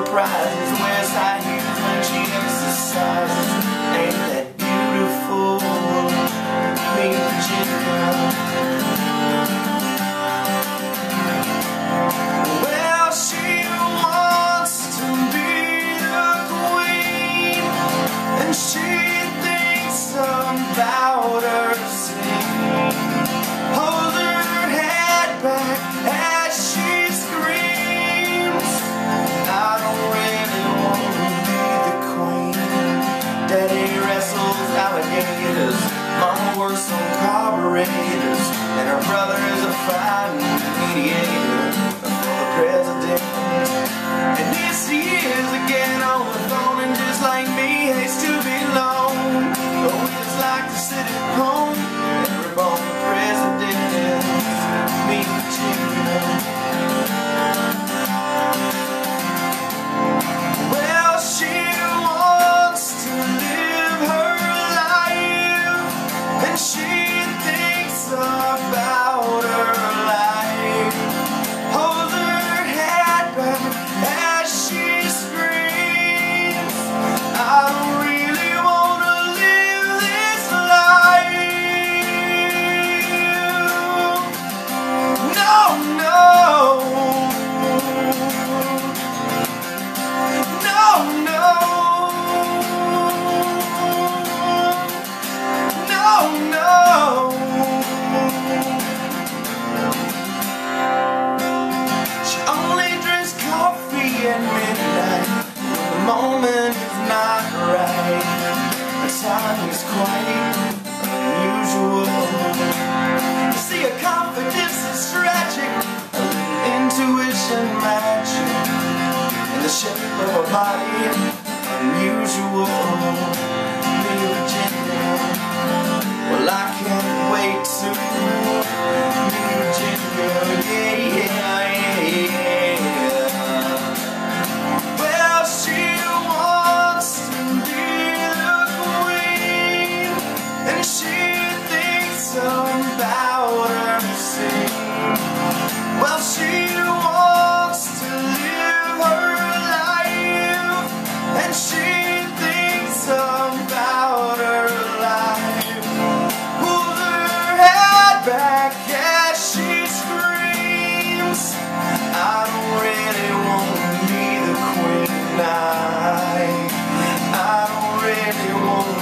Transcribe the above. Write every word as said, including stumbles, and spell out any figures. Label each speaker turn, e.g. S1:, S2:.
S1: prizes, wears high heels when she exercises. Ain't that beautiful? Me, Virginia. Well, she wants to be the queen, and she thinks about her scene. Holds her head back as she screams. I don't really want to be the queen. Daddy wrestles alligators, Mama works on carburetors, and her brother is a fine mediator for the president. And this he is again on the phone, and just like me hates to be alone. But we just like to sit at home and rip on the president. Me, Virginia. Well, she wants to live her life, and she thinks about her life. Holds her head back as she screams. I don't really want to live this life. No, no. No, no. No, no. She only drinks coffee at midnight when the moment is not right. The time is quite unusual. You see, her confidence is tragic, a little intuition magic, in the shape of her body unusual. Me, Virginia. Well, I can't wait to meet Virginia. Yeah, yeah, yeah. Well, she wants to be the queen, and she thinks about her scene. Well, she wants to live her life, and she thinks about her life. Pulls her head back as she screams. I don't really want to be the queen. I, I don't really want